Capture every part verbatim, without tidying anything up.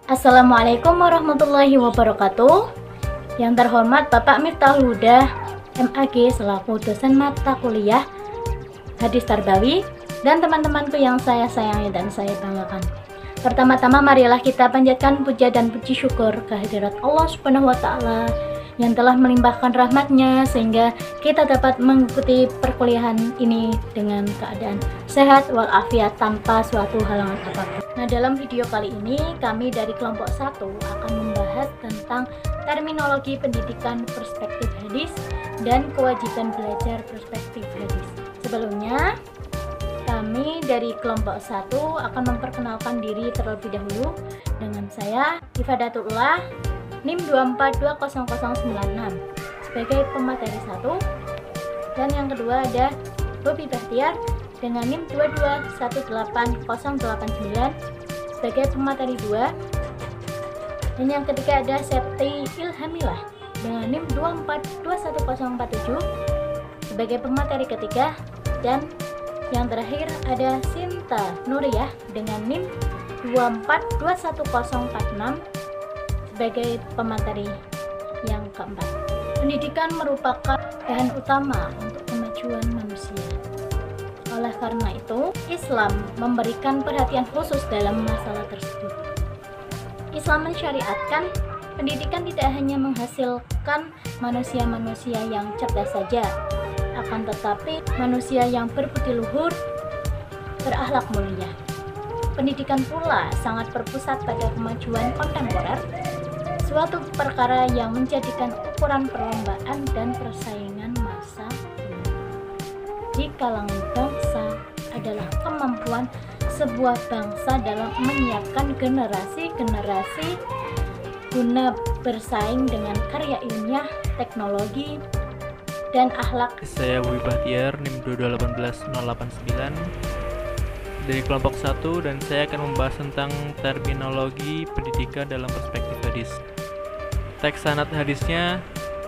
Assalamualaikum warahmatullahi wabarakatuh. Yang terhormat Bapak Miftahul Huda, M A G selaku dosen mata kuliah Hadis Tarbawi, dan teman-temanku yang saya sayangi dan saya banggakan. Pertama-tama marilah kita panjatkan puja dan puji syukur kehadirat Allah Subhanahu wa taala yang telah melimpahkan rahmatnya sehingga kita dapat mengikuti perkuliahan ini dengan keadaan sehat walafiat tanpa suatu halangan apapun. Nah, dalam video kali ini kami dari kelompok satu akan membahas tentang terminologi pendidikan perspektif hadis dan kewajiban belajar perspektif hadis. Sebelumnya, kami dari kelompok satu akan memperkenalkan diri terlebih dahulu dengan saya Ifadatullah NIM dua empat dua nol nol sembilan enam sebagai pemateri satu, dan yang kedua ada Bobi Bahtiar dengan NIM dua dua satu delapan nol delapan sembilan sebagai pemateri dua, dan yang ketiga ada Septi Ilhamilah dengan NIM dua empat dua satu nol empat tujuh sebagai pemateri ketiga, dan yang terakhir ada Sinta Nuriyah dengan NIM dua empat dua satu nol empat enam sebagai pemateri yang keempat. Pendidikan merupakan bahan utama untuk kemajuan manusia. Oleh karena itu, Islam memberikan perhatian khusus dalam masalah tersebut. Islam mensyariatkan pendidikan tidak hanya menghasilkan manusia-manusia yang cerdas saja, akan tetapi manusia yang berbudi luhur, berakhlak mulia. Pendidikan pula sangat berpusat pada kemajuan kontemporer, suatu perkara yang menjadikan ukuran perlombaan dan persaingan masa kini di kalangan bangsa adalah kemampuan sebuah bangsa dalam menyiapkan generasi-generasi guna bersaing dengan karya ilmiah, teknologi, dan akhlak. Saya Bobi Bahtiar, NIM dua dua satu delapan nol delapan sembilan dari kelompok satu, dan saya akan membahas tentang terminologi pendidikan dalam perspektif hadis. Teks sanad hadisnya: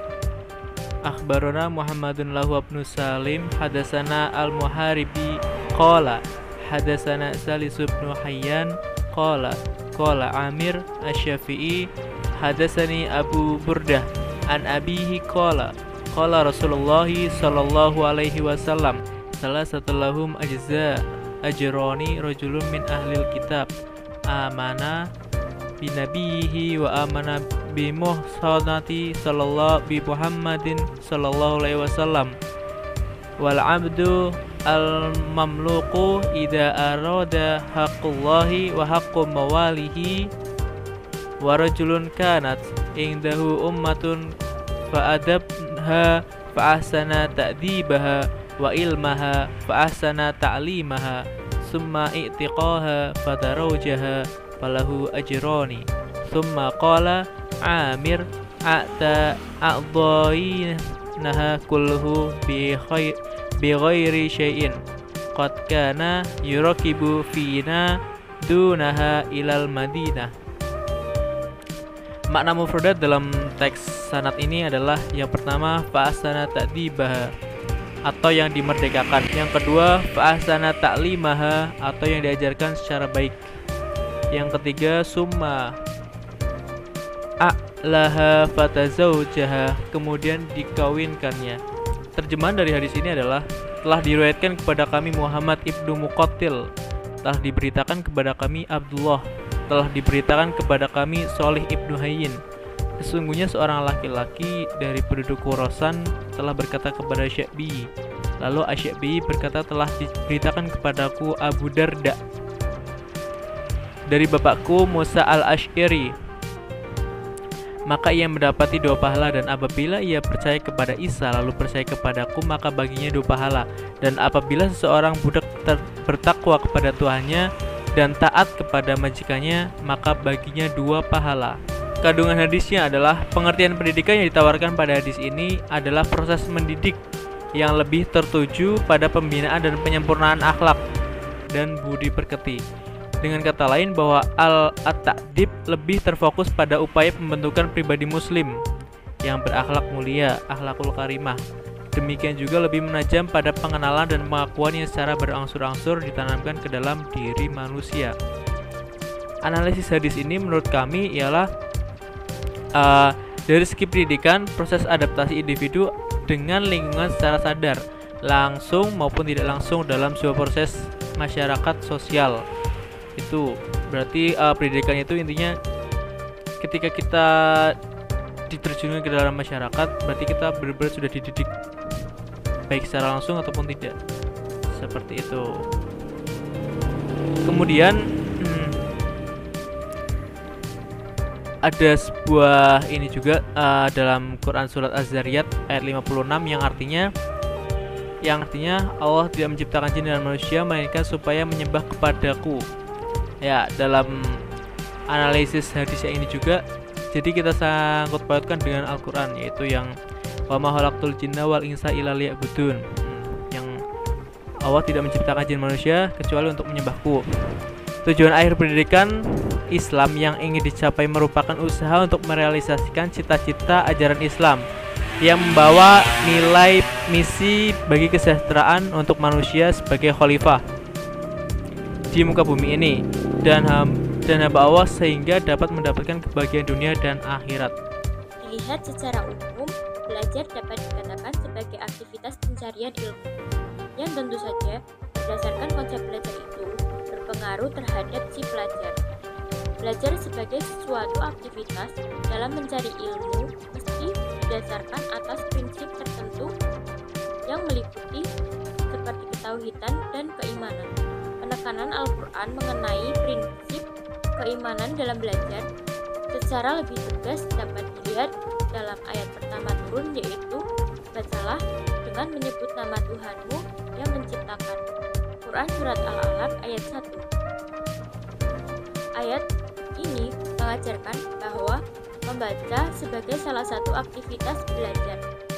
Akhbarona Muhammadun lahu abnu Salim hadasana al-Muharibi qala hadasana Salis ibnu Hayyan qala qala Amir asy-Syafi'i hadasani Abu Burdah an abihi qala qala Rasulullah sallallahu alaihi wasallam salah satu lahum ajza ajroni rajulun min ahlil kitab amana binabihi wa amana bi muhsanati sallallahu bi Muhammadin sallallahu alaihi wasallam wal abdu al mamluku idza arada haqqullahi wa haqqu mawalihi wa rajulun kanat indahu ummatun fa adabha fa ahsana ta'dibaha wa ilmaha fa ahsana ta'limaha summa i'tiqaha fa tarawjaha falahu ajrani. Summa qala Amir a'ta a'dhainaha kulluhu bi khair bi ghairi syai'in qad kana yurakibu fina dunaha ilal Madinah. Makna mufradat dalam teks sanad ini adalah: yang pertama, fa'asana ta'dibaha atau yang dimerdekakan; yang kedua, fa'asana ta'limaha atau yang diajarkan secara baik; yang ketiga, summa a'laha fatazawjaha kemudian dikawinkannya. Terjemahan dari hadis ini adalah: telah diriwayatkan kepada kami Muhammad ibnu Muqattil, telah diberitakan kepada kami Abdullah, telah diberitakan kepada kami Shalih ibnu Hayyin. Sesungguhnya seorang laki-laki dari penduduk Khurasan telah berkata kepada Syafi'i. Lalu Asy-Syafi'i berkata, telah diberitakan kepadaku Abu Darda dari bapakku Musa al-Asy'ari, maka ia mendapati dua pahala, dan apabila ia percaya kepada Isa lalu percaya kepadaku, maka baginya dua pahala. Dan apabila seseorang budak bertakwa kepada Tuhannya dan taat kepada majikannya, maka baginya dua pahala. Kandungan hadisnya adalah pengertian pendidikan yang ditawarkan pada hadis ini adalah proses mendidik yang lebih tertuju pada pembinaan dan penyempurnaan akhlak dan budi pekerti. Dengan kata lain, bahwa al-at-ta'dib lebih terfokus pada upaya pembentukan pribadi muslim yang berakhlak mulia, akhlakul karimah. Demikian juga lebih menajam pada pengenalan dan pengakuan yang secara berangsur-angsur ditanamkan ke dalam diri manusia. analisis hadis ini menurut kami ialah uh, dari segi pendidikan, proses adaptasi individu dengan lingkungan secara sadar, langsung maupun tidak langsung dalam sebuah proses masyarakat sosial. Itu berarti uh, pendidikan itu intinya ketika kita diterjunkan ke dalam masyarakat, berarti kita benar-benar sudah dididik baik secara langsung ataupun tidak, seperti itu. Kemudian hmm, ada sebuah ini juga uh, dalam Quran surat Az-Zariyat ayat lima puluh enam yang artinya yang artinya Allah tidak menciptakan jin dan manusia melainkan supaya menyembah kepadaku. Ya, dalam analisis hadis yang ini juga, jadi kita sangkut pautkan dengan Al-Quran, yaitu yang wa ma khalaqtul jinna wal insa illa liya'budun, yang Allah tidak menciptakan jin manusia kecuali untuk menyembahku. Tujuan akhir pendidikan Islam yang ingin dicapai merupakan usaha untuk merealisasikan cita-cita ajaran Islam yang membawa nilai misi bagi kesejahteraan untuk manusia sebagai khalifah di muka bumi ini dan dan hamba Allah sehingga dapat mendapatkan kebahagiaan dunia dan akhirat. Dilihat secara umum, belajar dapat dikatakan sebagai aktivitas pencarian ilmu yang tentu saja berdasarkan konsep belajar itu berpengaruh terhadap si pelajar. Belajar sebagai suatu aktivitas dalam mencari ilmu mesti didasarkan atas prinsip tertentu yang meliputi seperti ketauhidan dan keimanan. Penekanan Al-Quran mengenai prinsip keimanan dalam belajar secara lebih tegas dapat dilihat dalam ayat pertama turun, yaitu bacalah dengan menyebut nama Tuhanmu yang menciptakan. Quran Surat Al-Alaq ayat satu. Ayat ini mengajarkan bahwa membaca sebagai salah satu aktivitas belajar.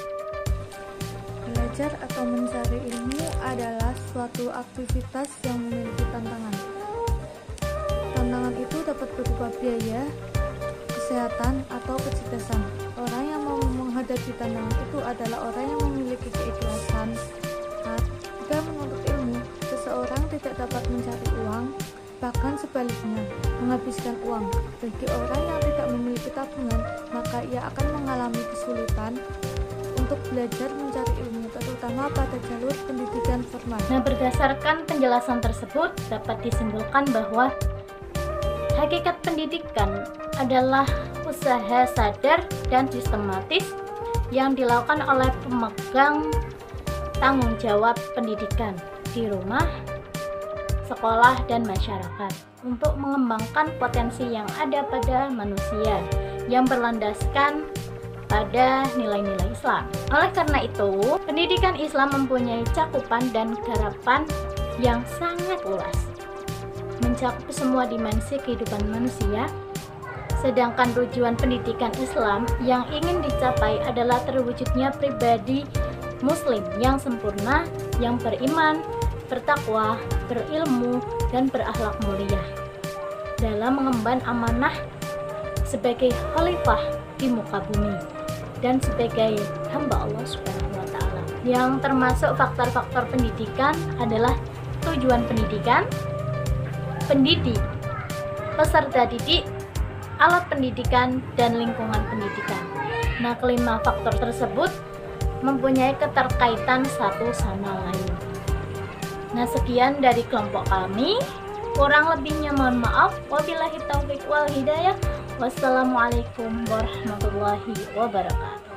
Belajar atau mencari ilmu adalah suatu aktivitas yang memiliki tantangan. Tantangan itu dapat berupa biaya, kesehatan, atau kecerdasan. Orang yang mau menghadapi tantangan itu adalah orang yang memiliki keikhlasan. Nah, jika menuntut ilmu, seseorang tidak dapat mencari uang, bahkan sebaliknya, menghabiskan uang. Bagi orang yang tidak memiliki tabungan, maka ia akan mengalami kesulitan untuk belajar mencari ilmu, terutama pada jalur pendidikan formal. Nah, berdasarkan penjelasan tersebut, dapat disimpulkan bahwa hakikat pendidikan adalah usaha sadar dan sistematis yang dilakukan oleh pemegang tanggung jawab pendidikan di rumah, sekolah, dan masyarakat untuk mengembangkan potensi yang ada pada manusia yang berlandaskan pada nilai-nilai Islam. Oleh karena itu, pendidikan Islam mempunyai cakupan dan garapan yang sangat luas, mencakup semua dimensi kehidupan manusia. Sedangkan tujuan pendidikan Islam yang ingin dicapai adalah terwujudnya pribadi muslim yang sempurna, yang beriman, bertakwa, berilmu, dan berakhlak mulia dalam mengemban amanah sebagai khalifah di muka bumi dan sebagai hamba Allah Subhanahu wa taala. Yang termasuk faktor-faktor pendidikan adalah tujuan pendidikan, pendidik, peserta didik, alat pendidikan, dan lingkungan pendidikan. Nah, kelima faktor tersebut mempunyai keterkaitan satu sama lain. Nah, sekian dari kelompok kami. Kurang lebihnya mohon maaf. Wabillahi taufiq wal hidayah. Wassalamualaikum warahmatullahi wabarakatuh.